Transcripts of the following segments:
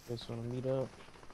Just wanna meet up.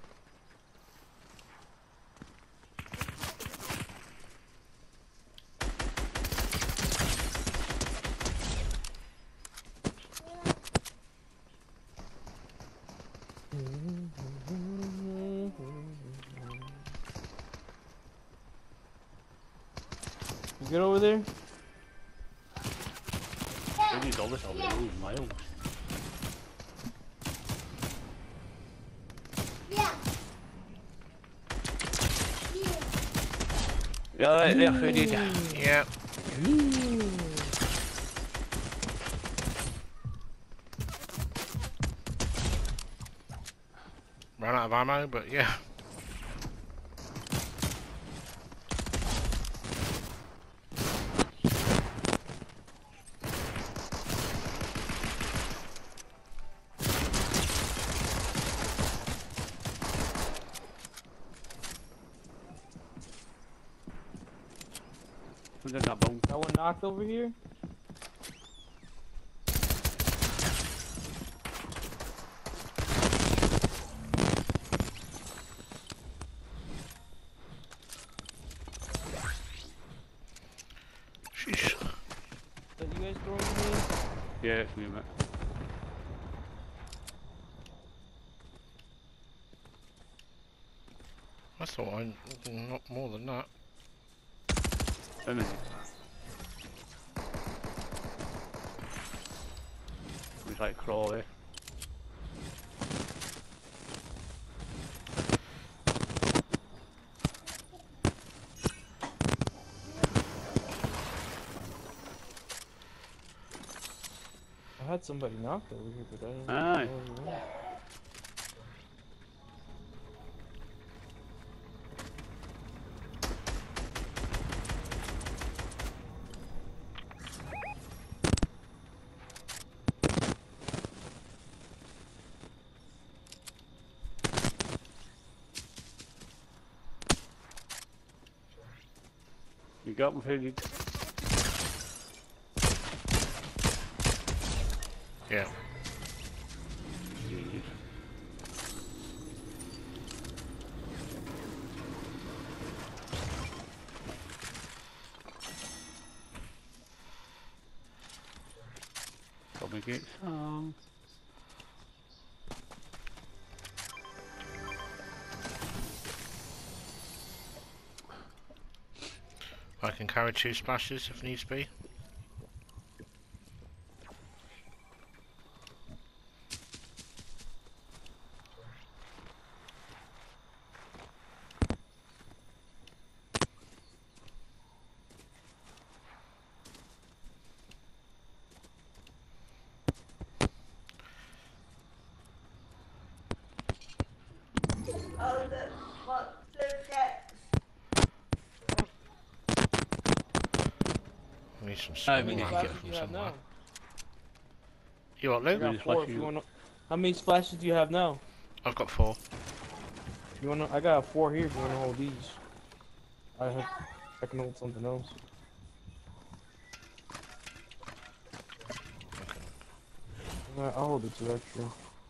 You good over there? These all this, I'll be moving miles. Ja, ja, weet je. Ja. Ran out of ammo, but yeah. That one knocked over here? Sheesh. Did you guys throw me? Yeah, it's me, mate. I thought I not more than that. A minute. We like crawl, eh? I had somebody knocked over here, but I didn't Aye. know who it was. You got me, Felix. Yeah. Jeez. Got me get some. I can carry 2 splashes if needs be. I need some How small many ammo splashes from do you have somewhere. now? You what, I Luke? got 4 if you wanna. How many splashes do you have now? I've got 4. You wanna? I got 4 here if you wanna hold these. I can hold something else. I'll hold the 2 extra.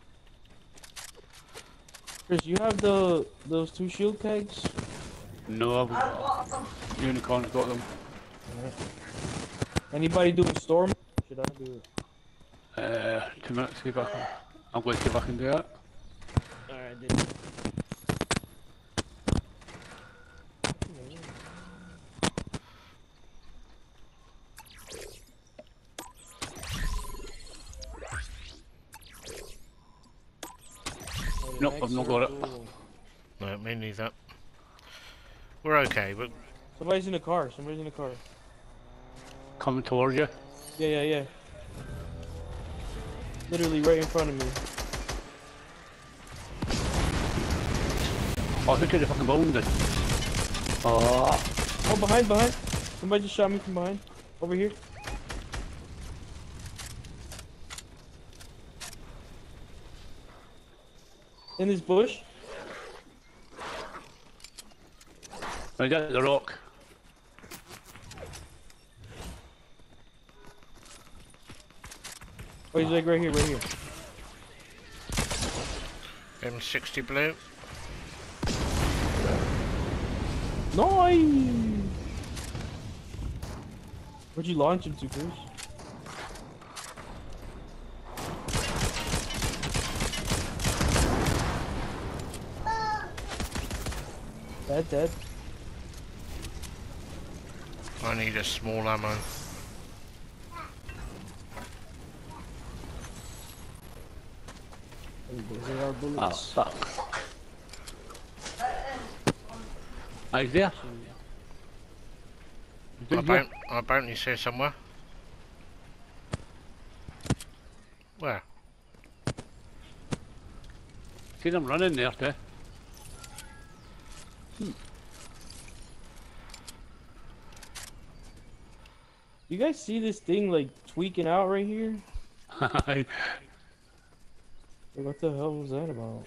Chris, you have those 2 shield kegs? No, Unicorn's got them. Alright. Anybody doing storm? Should I do it? 2 minutes, see if I can. I'm going to see if I can do it. Alright, dude. Nope, I've not got it. No, me neither. We're okay, but Somebody's in the car. Somebody's in the car. Coming towards you. Yeah. Literally right in front of me. Oh, I think the fucking bomb did. Oh, Oh, behind. Somebody just shot me from behind. Over here. In this bush. I got the rock. Oh, he's like right here. M60 blue. Nice! Where'd you launch him to, Chris? Dead. I need a small ammo. Those are our Oh, bullets. fuck. Oh, he's there. Our bounty's here somewhere. Where? See them running there, too. You guys see this thing like tweaking out right here? Like, what the hell was that about?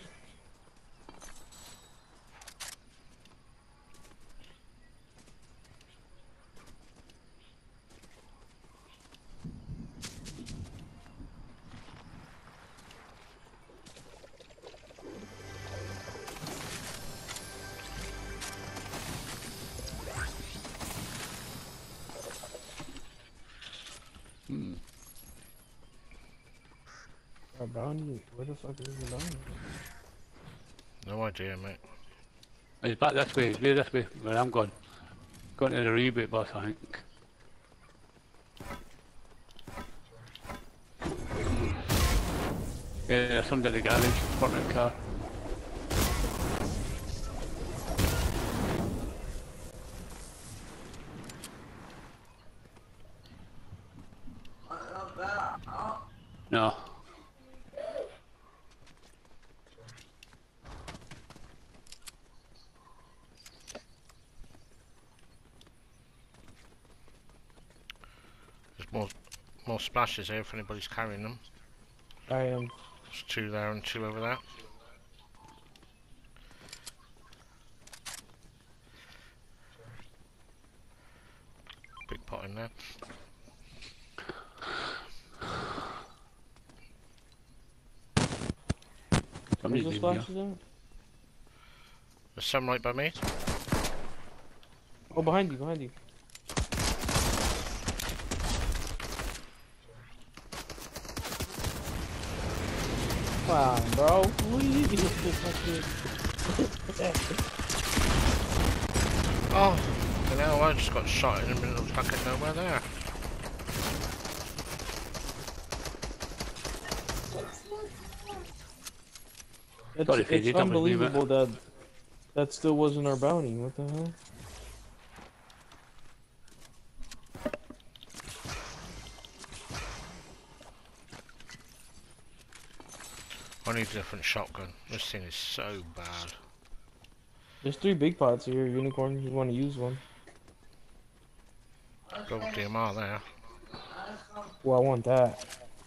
Our bounty? Where the fuck is the bounty? No idea, mate. He's back this way, he's way this way, where I'm going. Going to the reboot bus, I think. Yeah, there's somebody in the garage, parked in the car. No. There's more splashes here if anybody's carrying them. I am. There's 2 there and 2 over there. Big pot in there. Where's Somebody's those in here. flashes at? There's some right by me. Oh, behind you, behind you. Come on, bro. Please. Oh, you know, I just got shot in the middle of fucking nowhere there. Sorry, Fiji, It's that was me, unbelievable that still wasn't our bounty. What the hell? I need a different shotgun. This thing is so bad. There's 3 big pots here, Unicorn. You want to use one? Gold DMR there. Well, I want that.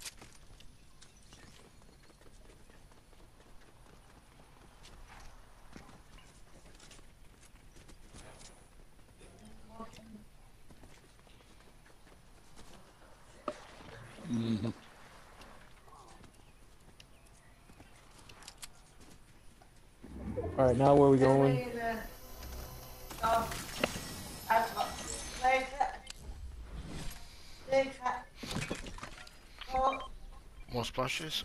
Alright, now where are we going? More splashes.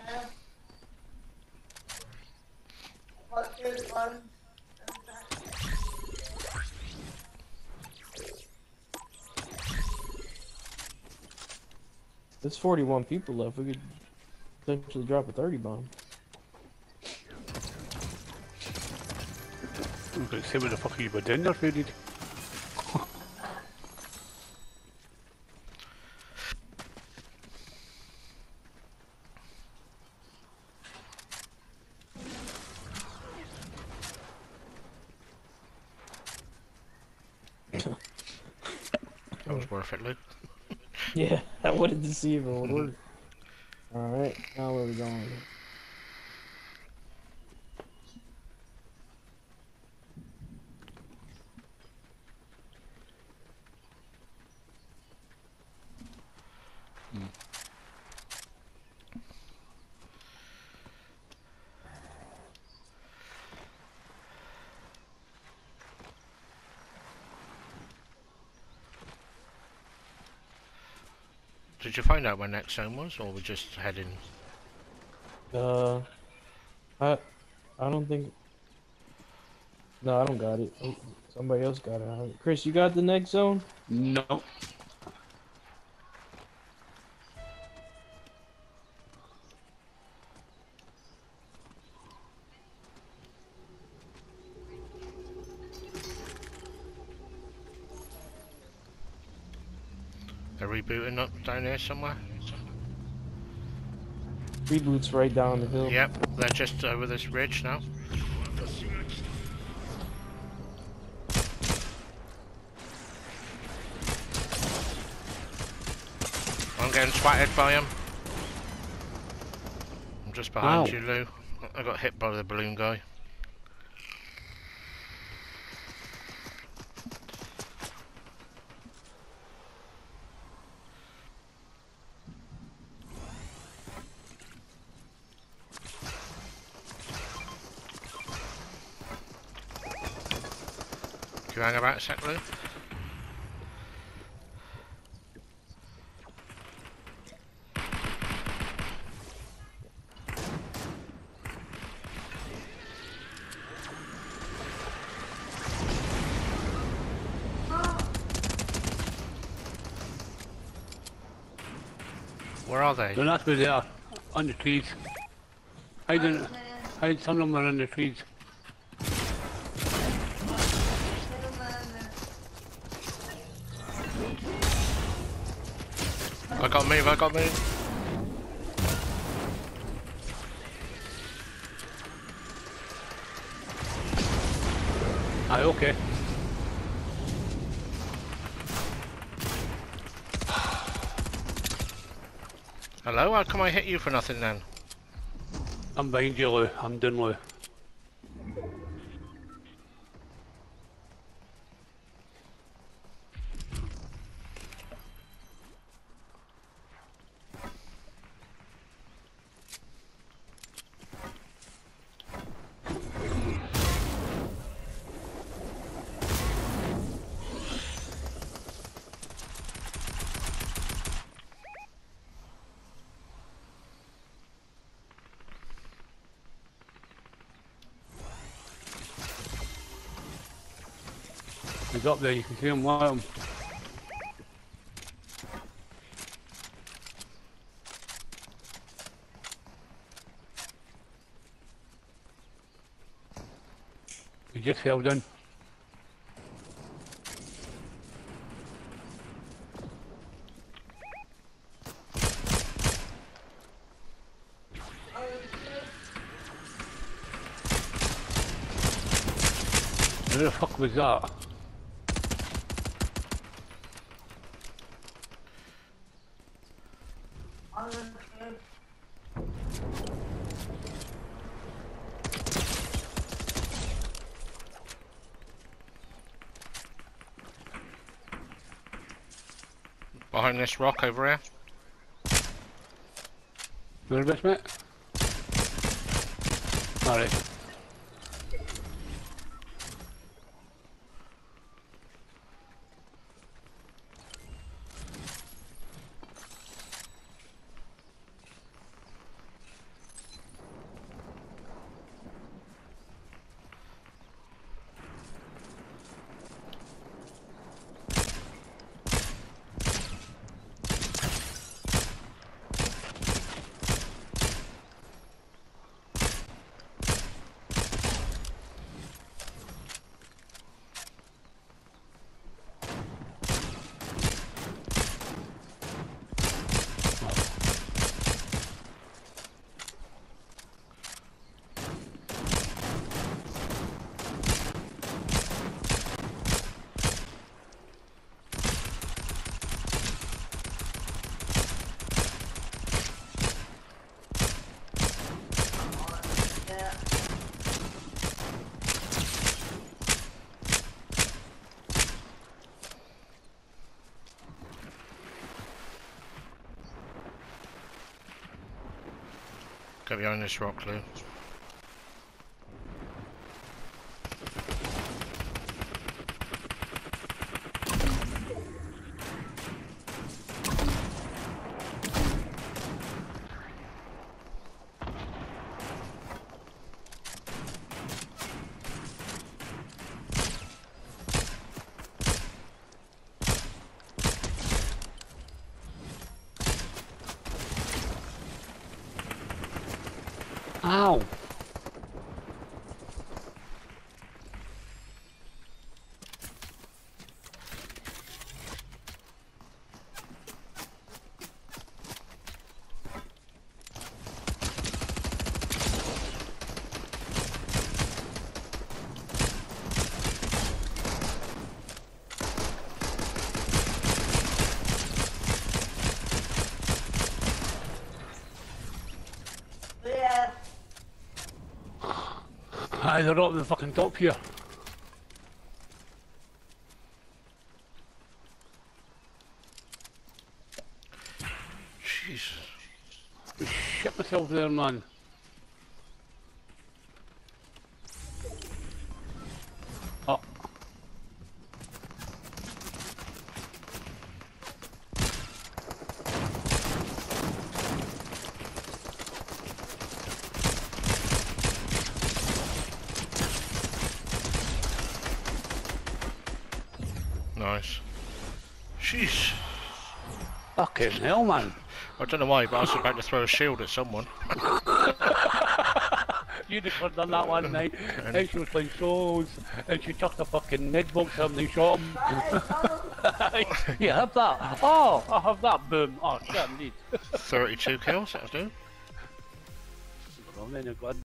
There's 41 people left. We could potentially drop a 30 bomb. I'm going to say what the fuck you were doing there, Freddy. That was worth it, Luke. Yeah, I wanted to see if it would work. Alright, now where are we going? Did you find out where next zone was, or we're just heading? Uh, I don't think. No, I don't got it. Oh, somebody else got it. Chris, you got the next zone? No. They're rebooting up down here somewhere. Reboot's right down the hill. Yep, they're just over this ridge now. I'm getting spotted by him. I'm just behind Ow. you, Lou. I got hit by the balloon guy. Can you hang about a sec, Lou? Where are they? No, that's where they are. On the trees. Hiding. Some of them are in the trees. I got move, I got move. Aye, okay. Hello, how come I hit you for nothing then? I'm behind you, Lou. I'm done, Lou. He's up there, you can see him, one of them. He just fell down. Where the fuck was that? Behind this rock over here. Where is mate? Alright. Get behind this rock, Lou. Ow! They're up the fucking top here. Jesus. Shit myself there, man. Oh. Nice. Sheesh. Fucking hell, man. I don't know why, but I was about to throw a shield at someone. You'd have done that one night. And she was playing souls, and she chucked a fucking Ned box up and they shot him. Yeah, have that. Oh, I have that. Boom. Oh, shit, indeed. 32 kills, that'll do. Well, then you're glad.